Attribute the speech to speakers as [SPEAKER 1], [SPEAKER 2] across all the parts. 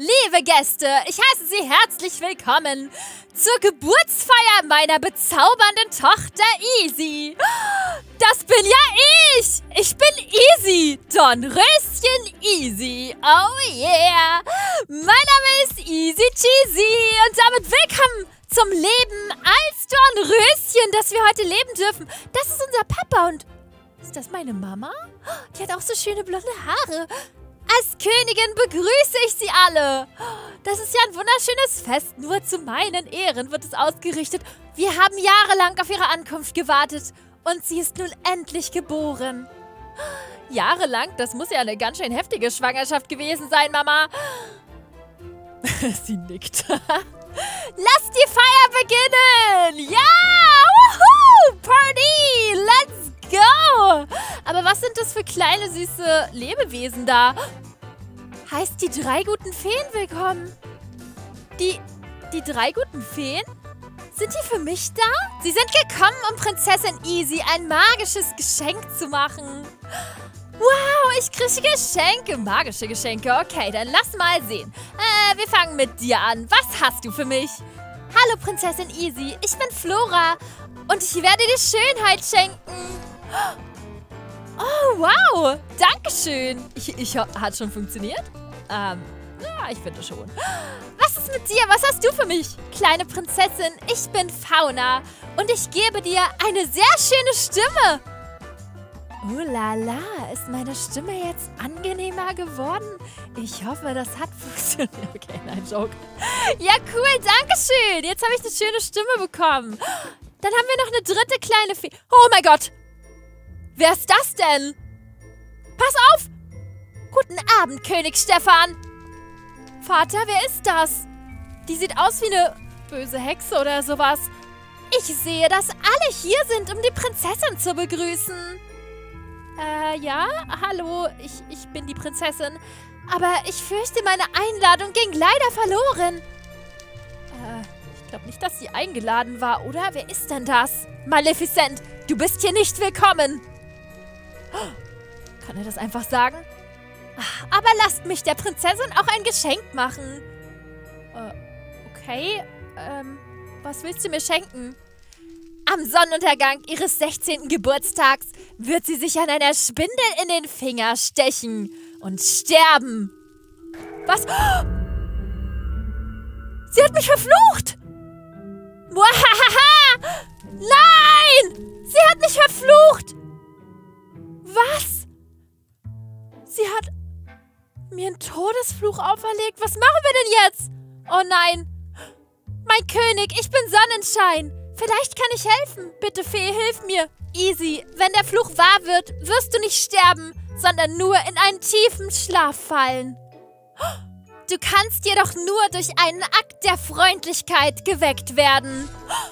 [SPEAKER 1] Liebe Gäste, ich heiße Sie herzlich willkommen zur Geburtsfeier meiner bezaubernden Tochter Easy. Das bin ja ich! Ich bin Easy, Dornröschen Easy. Oh yeah! Mein Name ist Easy Cheesy und damit willkommen zum Leben als Dornröschen, das wir heute leben dürfen. Das ist unser Papa und ist das meine Mama? Die hat auch so schöne blonde Haare. Als Königin begrüße ich Sie alle. Das ist ja ein wunderschönes Fest. Nur zu meinen Ehren wird es ausgerichtet. Wir haben jahrelang auf ihre Ankunft gewartet. Und sie ist nun endlich geboren. Jahrelang? Das muss ja eine ganz schön heftige Schwangerschaft gewesen sein, Mama. Sie nickt. Lass die Feier beginnen! Ja! Wuhu! Party! Let's go! Aber was sind das für kleine, süße Lebewesen da? Heißt die drei guten Feen willkommen? Die drei guten Feen? Sind die für mich da? Sie sind gekommen, um Prinzessin Easy ein magisches Geschenk zu machen. Wow, ich kriege Geschenke. Magische Geschenke. Okay, dann lass mal sehen. Wir fangen mit dir an. Was hast du für mich? Hallo, Prinzessin Easy. Ich bin Flora. Und ich werde dir Schönheit schenken. Oh, wow. Dankeschön. Hat schon funktioniert? Ja, ich finde schon. Was ist mit dir? Was hast du für mich? Kleine Prinzessin, ich bin Fauna. Und ich gebe dir eine sehr schöne Stimme. Lala, ist meine Stimme jetzt angenehmer geworden? Ich hoffe, das hat funktioniert. Okay, nein, Joke. Ja, cool, dankeschön. Jetzt habe ich eine schöne Stimme bekommen. Dann haben wir noch eine dritte kleine Fee. Oh mein Gott. Wer ist das denn? Pass auf. Guten Abend, König Stefan. Vater, wer ist das? Die sieht aus wie eine böse Hexe oder sowas. Ich sehe, dass alle hier sind, um die Prinzessin zu begrüßen. Ja, hallo, ich bin die Prinzessin. Aber ich fürchte, meine Einladung ging leider verloren. Ich glaube nicht, dass sie eingeladen war, oder? Wer ist denn das? Maleficent, du bist hier nicht willkommen. Kann er das einfach sagen? Aber lasst mich der Prinzessin auch ein Geschenk machen. Okay, was willst du mir schenken? Am Sonnenuntergang ihres 16. Geburtstags wird sie sich an einer Spindel in den Finger stechen und sterben. Was? Sie hat mich verflucht! Muahaha! Nein! Sie hat mich verflucht! Was? Sie hat mir einen Todesfluch auferlegt. Was machen wir denn jetzt? Oh nein. Mein König, ich bin Sonnenschein. Vielleicht kann ich helfen. Bitte, Fee, hilf mir. Easy, wenn der Fluch wahr wird, wirst du nicht sterben, sondern nur in einen tiefen Schlaf fallen. Du kannst jedoch nur durch einen Akt der Freundlichkeit geweckt werden.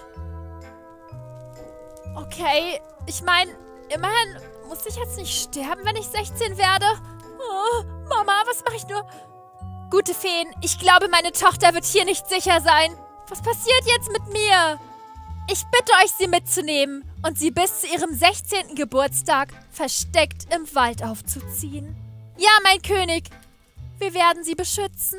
[SPEAKER 1] Okay, ich meine, immerhin muss ich jetzt nicht sterben, wenn ich 16 werde. Oh, Mama, was mache ich nur? Gute Feen, ich glaube, meine Tochter wird hier nicht sicher sein. Was passiert jetzt mit mir? Ich bitte euch, sie mitzunehmen und sie bis zu ihrem 16. Geburtstag versteckt im Wald aufzuziehen. Ja, mein König, wir werden sie beschützen.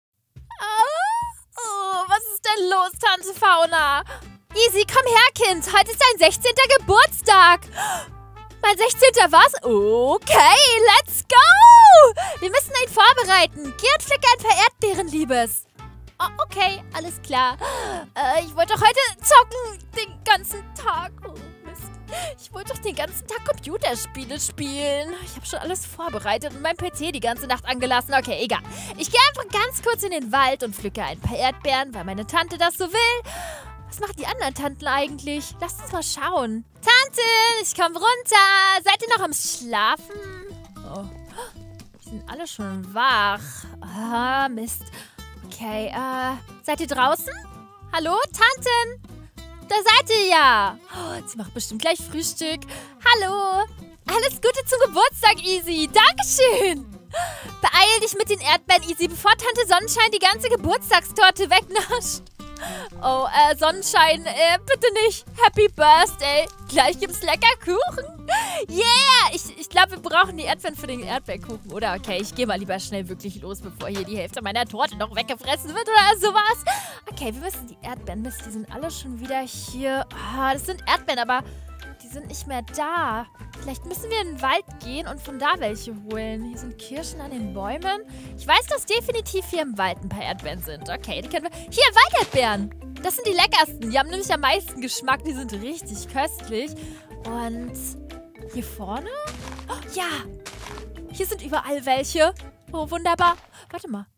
[SPEAKER 1] Was ist denn los, Tante Fauna? Easy, komm her, Kind. Heute ist dein 16. Geburtstag. Mein 16. was? Okay, let's go. Wir müssen ihn vorbereiten. Geh und pflücke ein paar Erdbeeren, Liebes. Oh, okay, alles klar. Ich wollte doch heute zocken den ganzen Tag. Oh, Mist. Ich wollte doch den ganzen Tag Computerspiele spielen. Ich habe schon alles vorbereitet und mein PC die ganze Nacht angelassen. Okay, egal. Ich gehe einfach ganz kurz in den Wald und pflücke ein paar Erdbeeren, weil meine Tante das so will. Was machen die anderen Tanten eigentlich? Lasst uns mal schauen. Tante, ich komme runter. Seid ihr noch am Schlafen? Oh, die sind alle schon wach. Ah, Mist. Okay, seid ihr draußen? Hallo, Tanten? Da seid ihr ja. Oh, sie macht bestimmt gleich Frühstück. Hallo. Alles Gute zum Geburtstag, Easy. Dankeschön. Beeil dich mit den Erdbeeren, Easy, bevor Tante Sonnenschein die ganze Geburtstagstorte wegnascht. Oh, Sonnenschein, bitte nicht. Happy Birthday. Gleich gibt's lecker Kuchen. Yeah! Ich glaube, wir brauchen die Erdbeeren für den Erdbeerkuchen, oder? Okay, ich gehe mal lieber schnell wirklich los, bevor hier die Hälfte meiner Torte noch weggefressen wird oder sowas. Okay, wir müssen die Erdbeeren... Mist, die sind alle schon wieder hier. Ah, das sind Erdbeeren, aber die sind nicht mehr da. Vielleicht müssen wir in den Wald gehen und von da welche holen. Hier sind Kirschen an den Bäumen. Ich weiß, dass definitiv hier im Wald ein paar Erdbeeren sind. Okay, die können wir... Hier, Walderdbeeren! Das sind die leckersten. Die haben nämlich am meisten Geschmack. Die sind richtig köstlich. Und hier vorne? Oh, ja. Hier sind überall welche. Oh, wunderbar. Warte mal.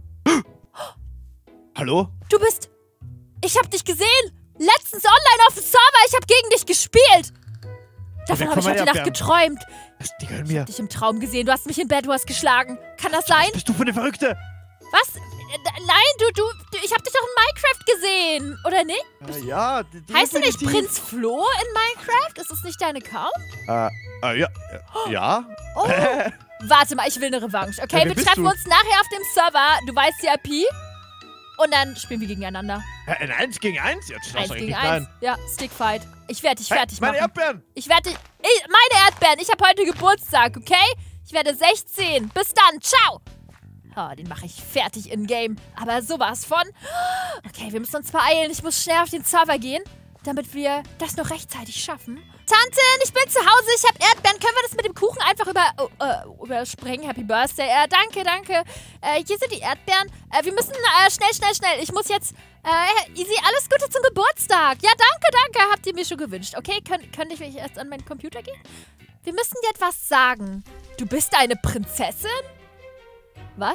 [SPEAKER 2] Hallo?
[SPEAKER 1] Du bist... Ich hab dich gesehen. Letztens online auf dem Server. Ich hab gegen dich gespielt. Davon habe ich heute Nacht geträumt.
[SPEAKER 2] Die können
[SPEAKER 1] Ich
[SPEAKER 2] mir...
[SPEAKER 1] hab dich im Traum gesehen. Du hast mich in Bedwars geschlagen. Kann das sein?
[SPEAKER 2] Was bist du für eine Verrückte?
[SPEAKER 1] Was? Nein, ich hab dich doch in Minecraft gesehen. Oder nicht?
[SPEAKER 2] Ja.
[SPEAKER 1] Heißt du nicht Prinz Flo in Minecraft? Ist das nicht dein Account?
[SPEAKER 2] Ja. Ja.
[SPEAKER 1] Oh. Warte mal, ich will eine Revanche. Okay,
[SPEAKER 2] Ja,
[SPEAKER 1] wir
[SPEAKER 2] wer
[SPEAKER 1] treffen
[SPEAKER 2] bist
[SPEAKER 1] uns nachher auf dem Server. Du weißt die IP. Und dann spielen wir gegeneinander.
[SPEAKER 2] In 1 gegen 1? Jetzt schloss
[SPEAKER 1] 1
[SPEAKER 2] euch
[SPEAKER 1] gegen
[SPEAKER 2] nicht
[SPEAKER 1] 1.
[SPEAKER 2] rein.
[SPEAKER 1] Ja, Stickfight. Ich werde dich fertig
[SPEAKER 2] Meine
[SPEAKER 1] machen.
[SPEAKER 2] Erdbeeren!
[SPEAKER 1] Ich werde dich... Meine Erdbeeren. Ich habe heute Geburtstag, okay? Ich werde 16. Bis dann. Ciao. Oh, den mache ich fertig in-game. Aber sowas von... Okay, wir müssen uns beeilen. Ich muss schnell auf den Server gehen, damit wir das noch rechtzeitig schaffen. Tantin, ich bin zu Hause. Ich habe Erdbeeren. Können wir das mit dem Kuchen einfach überspringen? Happy Birthday. Danke, danke. Hier sind die Erdbeeren. Wir müssen schnell. Ich muss jetzt... Easy, alles Gute zum Geburtstag. Ja, danke. Habt ihr mir schon gewünscht. Okay, könnte ich jetzt an meinen Computer gehen? Wir müssen dir etwas sagen. Du bist eine Prinzessin? Was?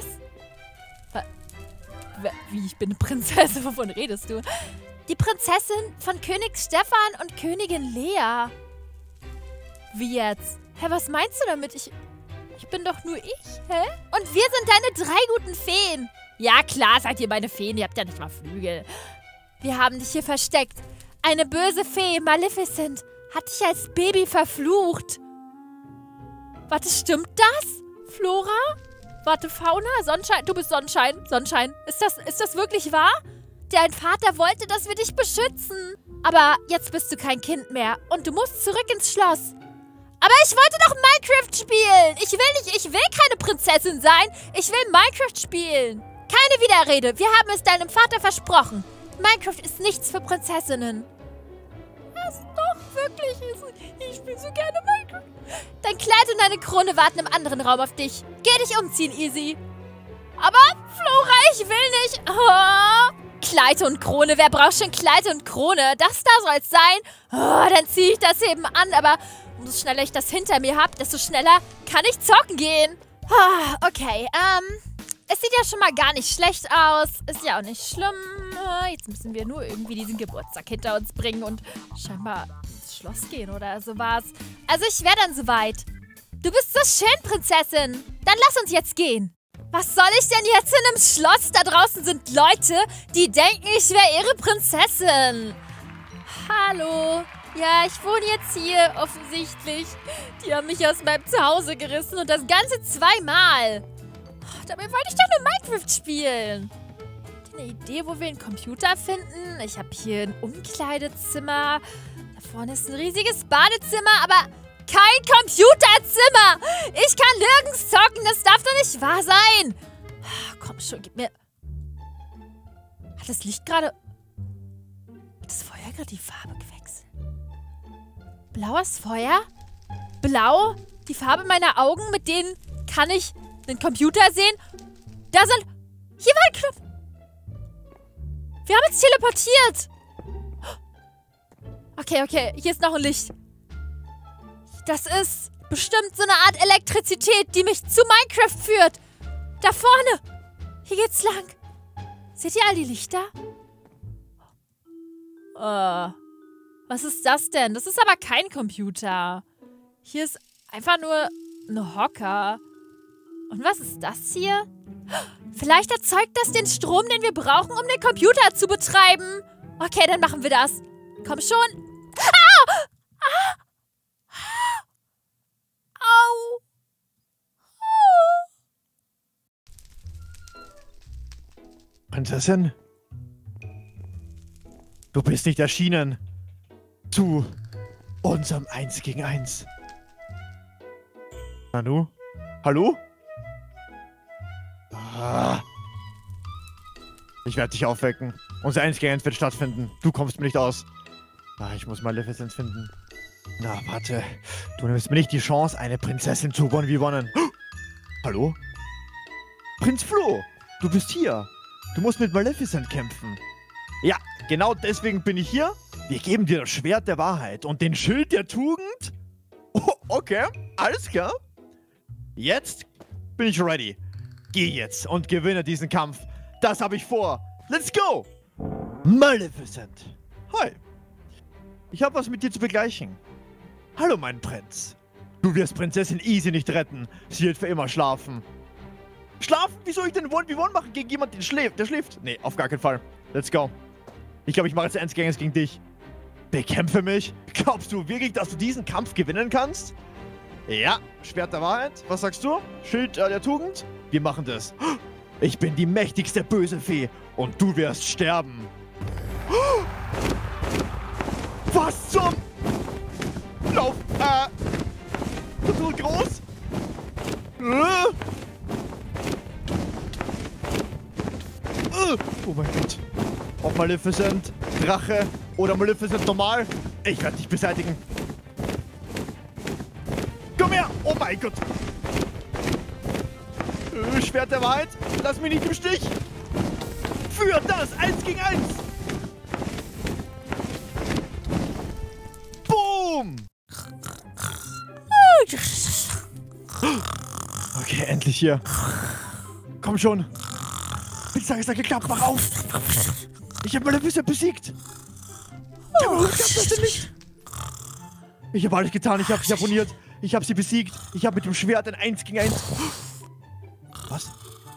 [SPEAKER 1] Wie, ich bin eine Prinzessin? Wovon redest du? Die Prinzessin von König Stefan und Königin Lea. Wie jetzt? Hä, was meinst du damit? Ich bin doch nur ich, hä? Und wir sind deine 3 guten Feen. Ja, klar, seid ihr meine Feen. Ihr habt ja nicht mal Flügel. Wir haben dich hier versteckt. Eine böse Fee, Maleficent, hat dich als Baby verflucht. Warte, stimmt das? Flora? Warte, Fauna? Sonnenschein? Du bist Sonnenschein. Sonnenschein. Ist das wirklich wahr? Dein Vater wollte, dass wir dich beschützen. Aber jetzt bist du kein Kind mehr. Und du musst zurück ins Schloss. Aber ich wollte doch Minecraft spielen. Ich will keine Prinzessin sein. Ich will Minecraft spielen. Keine Widerrede. Wir haben es deinem Vater versprochen. Minecraft ist nichts für Prinzessinnen. Es doch wirklich ist. Ich spiele so gerne Minecraft. Dein Kleid und deine Krone warten im anderen Raum auf dich. Geh dich umziehen, Easy. Aber, Flora, ich will nicht. Oh. Kleid und Krone. Wer braucht schon Kleid und Krone? Das da soll's sein. Oh, dann ziehe ich das eben an. Aber umso schneller ich das hinter mir habe, desto schneller kann ich zocken gehen. Okay, es sieht ja schon mal gar nicht schlecht aus. Ist ja auch nicht schlimm. Jetzt müssen wir nur irgendwie diesen Geburtstag hinter uns bringen und scheinbar ins Schloss gehen oder sowas. Also ich wäre dann soweit. Du bist so schön, Prinzessin. Dann lass uns jetzt gehen. Was soll ich denn jetzt in einem Schloss? Da draußen sind Leute, die denken, ich wäre ihre Prinzessin. Hallo. Ja, ich wohne jetzt hier, offensichtlich. Die haben mich aus meinem Zuhause gerissen und das Ganze 2-mal. Dabei wollte ich doch nur Minecraft spielen. Habt ihr eine Idee, wo wir einen Computer finden? Ich habe hier ein Umkleidezimmer. Da vorne ist ein riesiges Badezimmer, aber kein Computerzimmer. Ich kann nirgends zocken, das darf doch nicht wahr sein. Komm schon, gib mir... Hat das Licht gerade... Hat das Feuer gerade die Farbe gewechselt? Blaues Feuer? Blau? Die Farbe meiner Augen, mit denen kann ich den Computer sehen? Da sind... Hier war ein Knopf. Wir haben uns teleportiert. Okay. Hier ist noch ein Licht. Das ist bestimmt so eine Art Elektrizität, die mich zu Minecraft führt. Da vorne. Hier geht's lang. Seht ihr all die Lichter? Was ist das denn? Das ist aber kein Computer. Hier ist einfach nur ein Hocker. Und was ist das hier? Vielleicht erzeugt das den Strom, den wir brauchen, um den Computer zu betreiben. Okay, dann machen wir das. Komm schon. Au!
[SPEAKER 2] Prinzessin? Du bist nicht erschienen. Zu unserem 1 gegen 1. Nanu? Hallo? Ah. Ich werde dich aufwecken. Unser 1 gegen 1 wird stattfinden. Du kommst mir nicht aus. Ah, ich muss Maleficent finden. Na, warte. Du nimmst mir nicht die Chance, eine Prinzessin zu 1v1. Hallo? Prinz Flo, du bist hier. Du musst mit Maleficent kämpfen. Ja, genau deswegen bin ich hier. Wir geben dir das Schwert der Wahrheit und den Schild der Tugend. Oh, okay, alles klar. Jetzt bin ich ready. Geh jetzt und gewinne diesen Kampf. Das habe ich vor. Let's go! Maleficent. Hi. Ich habe was mit dir zu begleichen. Hallo, mein Prinz. Du wirst Prinzessin Easy nicht retten. Sie wird für immer schlafen. Schlafen? Wie soll ich denn 1v1 machen gegen jemanden, der schläft? Nee, auf gar keinen Fall. Let's go. Ich glaube, ich mache jetzt 1 gegen 1 gegen dich. Bekämpfe mich. Glaubst du wirklich, dass du diesen Kampf gewinnen kannst? Ja, Schwert der Wahrheit. Was sagst du? Schild der Tugend? Wir machen das. Ich bin die mächtigste böse Fee und du wirst sterben. Was zum... Lauf, total groß. Oh mein Gott. Ob Maleficent, Drache oder Maleficent normal, ich werde dich beseitigen. Komm her! Oh mein Gott! Schwert der Wahrheit, lass mich nicht im Stich! Für das 1 gegen 1! Boom! Okay, endlich hier. Komm schon. Ich sage, es hat geklappt, mach auf! Ich habe Maleficent besiegt! Ich habe alles getan, ich habe sie abonniert. Ich habe sie besiegt. Ich habe mit dem Schwert ein 1 gegen 1. Was?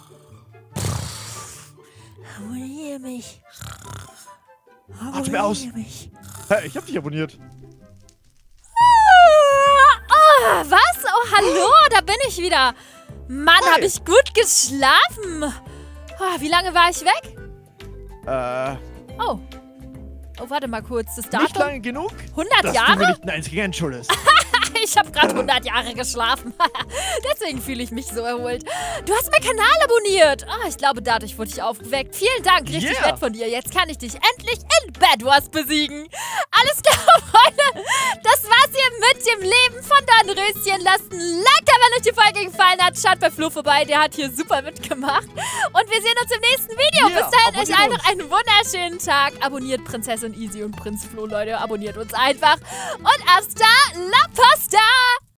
[SPEAKER 1] Abonniere mich.
[SPEAKER 2] Atme aus. Hey, ich habe dich abonniert.
[SPEAKER 1] Oh, was? Oh, hallo, da bin ich wieder. Mann, habe ich gut geschlafen. Oh, wie lange war ich weg? Oh. Oh, warte mal kurz. Das Datum?
[SPEAKER 2] Nicht lange genug,
[SPEAKER 1] 100
[SPEAKER 2] dass
[SPEAKER 1] Jahre?
[SPEAKER 2] du mir nicht ein 1 gegen 1 schuldest.
[SPEAKER 1] Ich habe gerade 100 Jahre geschlafen. Deswegen fühle ich mich so erholt. Du hast meinen Kanal abonniert. Oh, ich glaube, dadurch wurde ich aufgeweckt. Vielen Dank, richtig nett von dir. Jetzt kann ich dich endlich in Bed Wars besiegen. Alles klar, Freunde. Das war's hier mit dem Leben von Dornröschen. Lasst ein Like da, wenn euch die Folge gefallen hat. Schaut bei Flo vorbei, der hat hier super mitgemacht. Und wir sehen uns im nächsten Video. Bis dahin, euch allen noch einen wunderschönen Tag. Abonniert Prinzessin Easy und Prinz Flo, Leute. Abonniert uns einfach. Und hasta la pasta.